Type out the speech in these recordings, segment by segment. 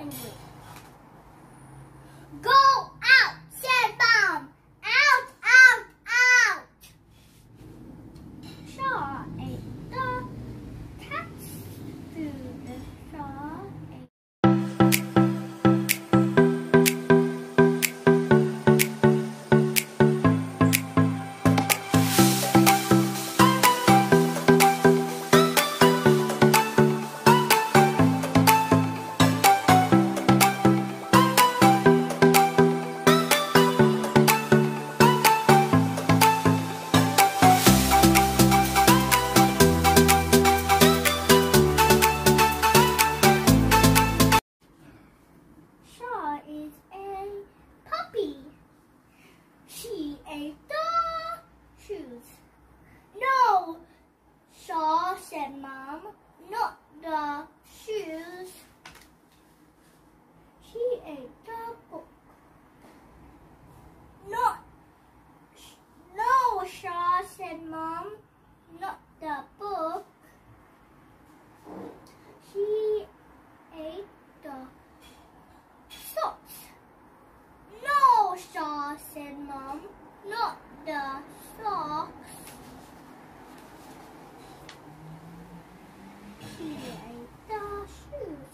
angry. Go out, said Mom. Out, out, out. Shar ate the cat's food. Shar ate. Shar is a puppy. She ate the shoes. No, Shar, said Mom, not the shoes. She ate the book. No, Shar, said Mom, not the book. She ate the socks. No, Shar, said Mom, not the socks. She ate the shoes.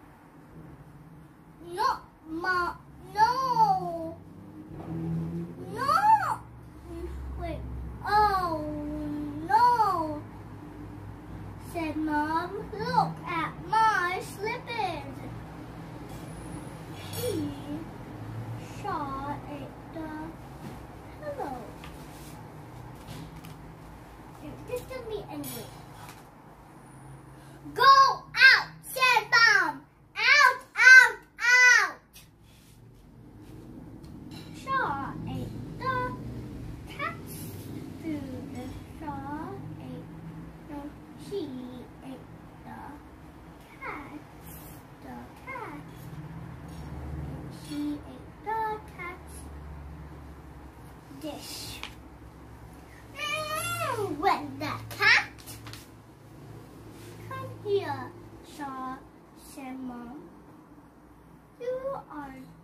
No, Mom, no. No. Wait, oh, no, said Mom, look at my slippers. Shar ate the pillow. This can be angry. Go out, said Mom. Out, out, out. Shar ate the cat's food. Shar ate, no, she ate the cat. She ate the cat's dish. Went the cat. Come here, Shar, said Mom. You are